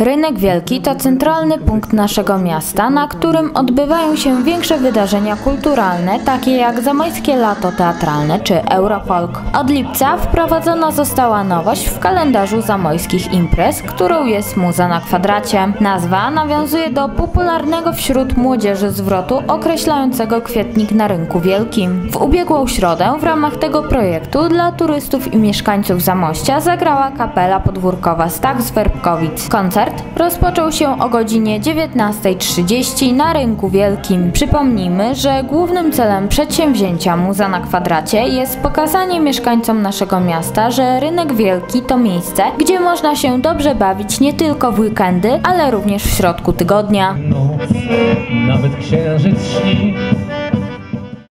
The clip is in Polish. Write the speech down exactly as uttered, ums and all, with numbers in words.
Rynek Wielki to centralny punkt naszego miasta, na którym odbywają się większe wydarzenia kulturalne, takie jak Zamojskie Lato Teatralne czy Eurofolk. Od lipca wprowadzona została nowość w kalendarzu zamojskich imprez, którą jest Muza na Kwadracie. Nazwa nawiązuje do popularnego wśród młodzieży zwrotu określającego kwietnik na Rynku Wielkim. W ubiegłą środę w ramach tego projektu dla turystów i mieszkańców Zamościa zagrała kapela podwórkowa Stach z Werbkowic. Koncert rozpoczął się o godzinie dziewiętnastej trzydzieści na Rynku Wielkim. Przypomnijmy, że głównym celem przedsięwzięcia Muza na Kwadracie jest pokazanie mieszkańcom naszego miasta, że Rynek Wielki to miejsce, gdzie można się dobrze bawić nie tylko w weekendy, ale również w środku tygodnia. Noc, nawet księżyc śni.